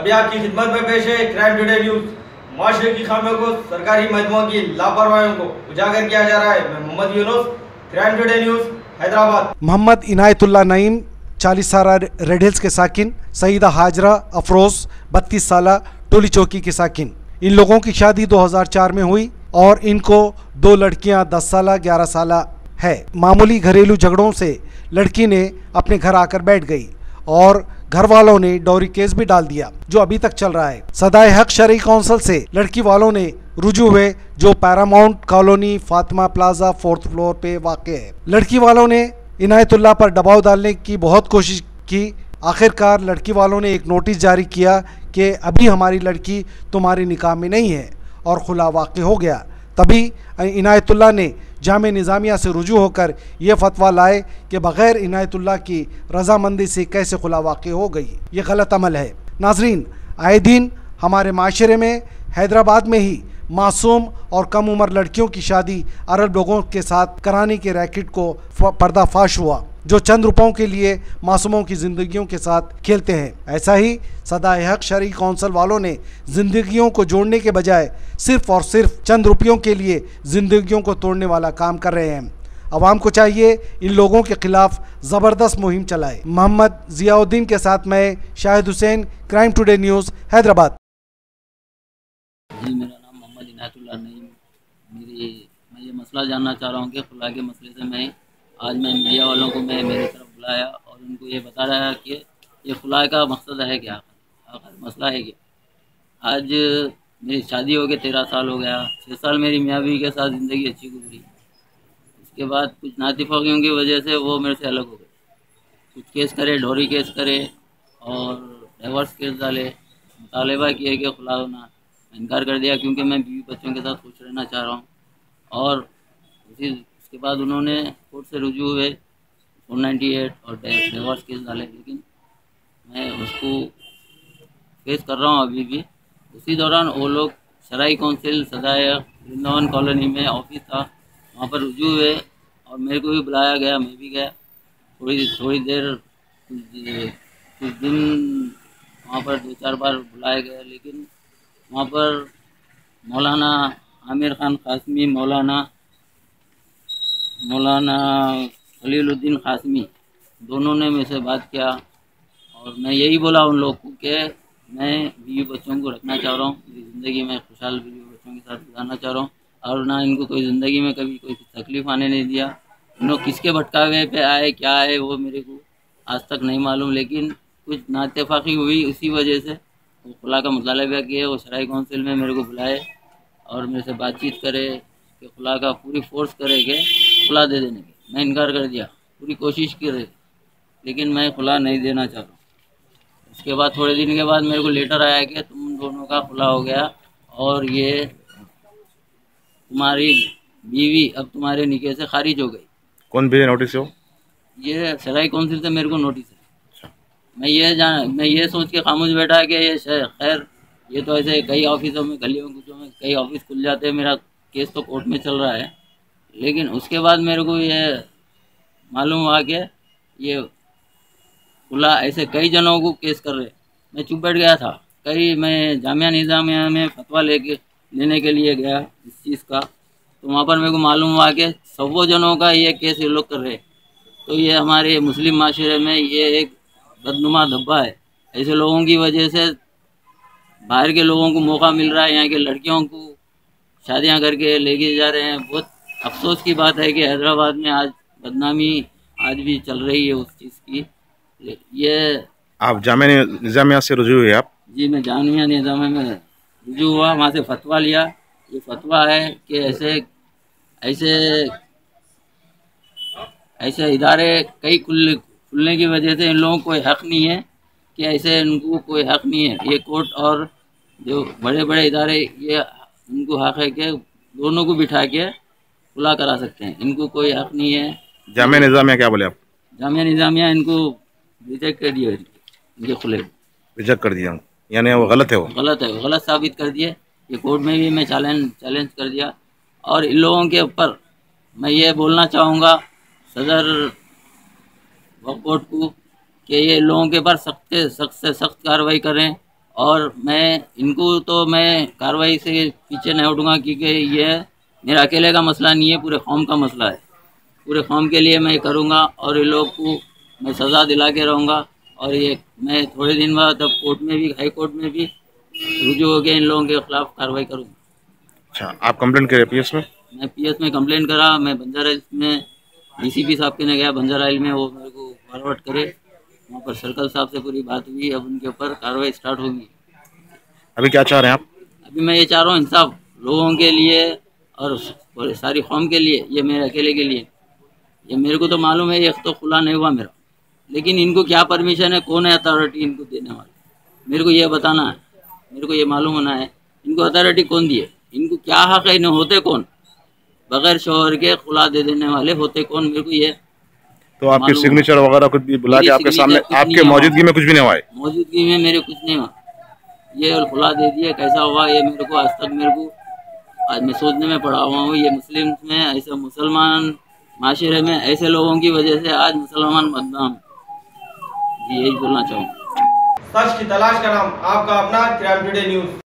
अभी आपकी खिदमत में पेश है क्राइम टुडे न्यूज। माशरे की खामियों को, सरकारी महकमों की लापरवाहियों को उजागर किया जा रहा है। मैं Mohammed Yunus, crime today news, Hyderabad. Mohammed Inayatullah Naeem 40 साल रेड हिल्स के साकिन, सईदा हाजरा अफरोज 32 साल टोली चौकी के साकिन। इन लोगों की शादी 2004 में हुई और इनको 2 लड़कियां 10 साल 11 साल है। मामूली घरेलू झगड़ों से लड़की ने अपने घर आकर बैठ गई और घर वालों ने डॉरी केस भी डाल दिया जो अभी तक चल रहा है। सदाए हक शरई काउंसिल से लड़की वालों ने रुजू हुए जो Paramount colony Fatima plaza 4th floor पे वाक़ है। लड़की वालों ने इनायतुल्लाह पर दबाव डालने की बहुत कोशिश की। आखिरकार लड़की वालों ने एक नोटिस जारी किया कि अभी हमारी लड़की तुम्हारे निकाह में नहीं है और खुला वाक़ हो गया। तभी इनायतुल्लाह ने जामे निज़ामिया से रुजू होकर यह फतवा लाए कि बग़ैर इनायतुल्लाह की रजामंदी से कैसे खुला वाक़ हो गई। ये गलत अमल है। नाजरीन, आए दिन हमारे माशरे में हैदराबाद में ही मासूम और कम उम्र लड़कियों की शादी अरब लोगों के साथ कराने के रैकेट को पर्दाफाश हुआ जो चंद रुपयों के लिए मासूमों की ज़िंदगियों के साथ खेलते हैं। ऐसा ही सदाए हक शरई काउंसिल वालों ने ज़िंदगियों को जोड़ने के बजाय सिर्फ़ और सिर्फ चंद रुपयों के लिए ज़िंदगियों को तोड़ने वाला काम कर रहे हैं। अवाम को चाहिए इन लोगों के खिलाफ ज़बरदस्त मुहिम चलाए। मोहम्मद ज़ियाउद्दीन के साथ मैं Shahid Hussain, crime today news, Hyderabad. जी, मेरा नाम मोहम्मद इनायतुल्लाह नईम। मैं ये मसला जानना चाह रहा हूँ कि खुला के मसले से आज मैं मीडिया वालों को मेरी तरफ बुलाया और उनको ये बता रहा है कि ये खुला का मकसद है क्या, आखिर मसला है क्या। आज मेरी शादी हो गई, 13 साल हो गया। 6 साल मेरी मियाँ बीवी के साथ ज़िंदगी अच्छी गुजरी। उसके बाद कुछ नातिफाकियों की वजह से वो मेरे से अलग हो गए। कुछ केस करे, ढोरी केस करे और डाइवर्स केस डाले, मुतालबा किए कि खुला होना। इनकार कर दिया क्योंकि मैं बीवी बच्चों के साथ खुश रहना चाह रहा हूँ। और उसके बाद उन्होंने कोर्ट से रुजू हुए 498 और डिवोर्स केस डाले, लेकिन मैं उसको फेस कर रहा हूँ अभी भी। उसी दौरान वो लोग शराई काउंसिल सदाए वृंदावन कॉलोनी में ऑफिस था, वहाँ पर रुजू हुए और मेरे को भी बुलाया गया। मैं भी गया। थोड़ी देर कुछ दिन वहाँ पर 2-4 बार बुलाया गया, लेकिन वहाँ पर मौलाना आमिर खान कासमी, मौलाना खलीलुद्दीन कासमी, दोनों ने मेरे से बात किया और मैं यही बोला उन लोग को कि मैं बीवी बच्चों को रखना चाह रहा हूँ। मेरी ज़िंदगी में खुशहाल बीवी बच्चों के साथ गुजारना चाह रहा हूँ और ना इनको कोई ज़िंदगी में कभी कोई तकलीफ़ आने नहीं दिया। इन लोग किसके भटकावे पे आए, क्या है, वो मेरे को आज तक नहीं मालूम, लेकिन कुछ नाइत्तेफाकी हुई, उसी वजह से वो खुला का मुतालबा किए। वो शराई काउंसिल में मेरे को बुलाए और मेरे से बातचीत करे कि खुला का पूरी फोर्स करे कि खुला दे देने की। मैं इनकार कर दिया, पूरी कोशिश की रही, लेकिन मैं खुला नहीं देना चाह रहा। उसके बाद थोड़े दिन के बाद मेरे को लेटर आया कि तुम दोनों का खुला हो गया और ये तुम्हारी बीवी अब तुम्हारे निकाह से खारिज हो गई। कौन भेजे नोटिस हो? ये शराई काउंसिल से मेरे को नोटिस है। मैं ये सोच के खामोश बैठा कि ये खैर ये तो ऐसे कई ऑफिसों में, गलियों कुचों में कई ऑफिस खुल जाते हैं, मेरा केस तो कोर्ट में चल रहा है। लेकिन उसके बाद मेरे को ये मालूम हुआ कि ये खुला ऐसे कई जनों को केस कर रहे। मैं चुप बैठ गया था। मैं जामिया निज़ामिया में फतवा लेने के लिए गया इस चीज़ का, तो वहाँ पर मेरे को मालूम हुआ कि 100 जनों का ये केस ये लोग कर रहे। तो ये हमारे मुस्लिम माशरे में ये एक बदनुमा धब्बा है। ऐसे लोगों की वजह से बाहर के लोगों को मौका मिल रहा है, यहाँ के लड़कियों को शादियाँ करके लेके जा रहे हैं। बहुत अफसोस की बात है कि हैदराबाद में आज बदनामी आज भी चल रही है उस चीज़ की। ये आप जामिया निज़ामिया से रुजू हुए आप? जी, मैं जामिया निज़ामिया में रुजू हुआ, वहाँ से फतवा लिया। ये फतवा है कि ऐसे इदारे कई खुलने की वजह से इन लोगों को कोई हक़ नहीं है कि ऐसे इनको कोई हक़ नहीं है। ये कोर्ट और जो बड़े बड़े इदारे ये इनको हक़ है कि दोनों को बिठा के खुला करा सकते हैं। इनको कोई हक़ नहीं है। जामिया निज़ामिया क्या बोले आप? जामिया निज़ामिया इनको रिजेक्ट कर दिया, इनके खुले रिजेक्ट कर दिया, यानी वो गलत है, वो गलत साबित कर दिए। ये कोर्ट में भी मैं चैलेंज कर दिया। और इन लोगों के ऊपर मैं ये बोलना चाहूँगा सदर वक्फ बोर्ड को कि ये लोगों के ऊपर सख्त से सख्त कार्रवाई करें और मैं इनको तो मैं कार्रवाई से पीछे नहीं हटूँगा, क्योंकि ये मेरा अकेले का मसला नहीं है, पूरे कौम का मसला है। पूरे कौम के लिए मैं करूँगा और इन लोग को मैं सज़ा दिला के रहूँगा। और ये मैं थोड़े दिन बाद अब कोर्ट में भी, हाई कोर्ट में भी रुजू हो गया, इन लोगों के खिलाफ कार्रवाई करूँगा। अच्छा, आप कंप्लेंट करें पीएस में? मैं पीएस में कंप्लेंट करा, मैं बंजारा हिल्स में डीसीपी साहब के ने गया बंजारा हिल में, वो मेरे को फॉरवर्ड करे, वहाँ पर सर्कल साहब से पूरी बात हुई। अब उनके ऊपर कार्रवाई स्टार्ट होगी। अभी क्या चाह रहे हैं आप? अभी मैं ये चाह रहा हूँ इंसाफ लोगों के लिए और सारी कौम के लिए, ये मेरे अकेले के लिए। ये मेरे को तो मालूम है ये तो खुला नहीं हुआ मेरा, लेकिन इनको क्या परमिशन है, कौन है अथॉरिटी इनको देने वाले, मेरे को ये बताना है, मेरे को ये मालूम होना है इनको अथॉरिटी कौन दी है, इनको क्या हक है, इन्हें होते कौन, बगैर शोहर के खुला दे देने वाले होते कौन, मेरे को ये। तो आपके सिग्नेचर वगैरह कुछ भी बुला के आपके सामने, आपके मौजूदगी में कुछ भी नहीं हुआ है? मौजूदगी में मेरे कुछ नहीं हुआ, ये खुला दे दिया। कैसा हुआ ये मेरे को आज तक, मेरे को आज मैं सोचने में पड़ा हुआ हूँ। ये मुस्लिम में ऐसा, मुसलमान माशरे में ऐसे लोगों की वजह से आज मुसलमान बदनाम, यही बोलना चाहूँगा। सच की तलाश का नाम आपका अपना क्राइम टुडे न्यूज।